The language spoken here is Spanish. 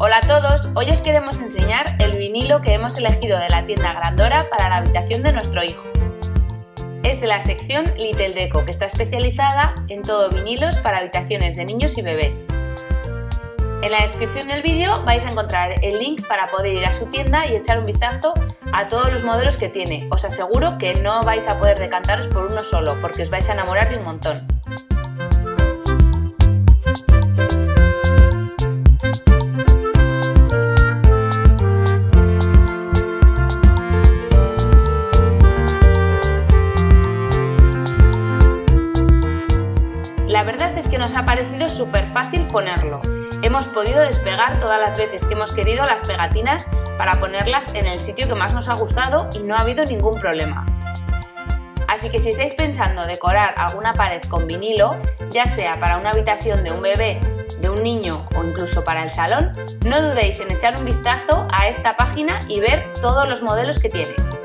Hola a todos, hoy os queremos enseñar el vinilo que hemos elegido de la tienda Grandora para la habitación de nuestro hijo. Es de la sección Little Deco, que está especializada en todo vinilos para habitaciones de niños y bebés. En la descripción del vídeo vais a encontrar el link para poder ir a su tienda y echar un vistazo a todos los modelos que tiene. Os aseguro que no vais a poder decantaros por uno solo, porque os vais a enamorar de un montón. La verdad es que nos ha parecido súper fácil ponerlo. Hemos podido despegar todas las veces que hemos querido las pegatinas para ponerlas en el sitio que más nos ha gustado y no ha habido ningún problema. Así que si estáis pensando decorar alguna pared con vinilo, ya sea para una habitación de un bebé, de un niño o incluso para el salón, no dudéis en echar un vistazo a esta página y ver todos los modelos que tiene.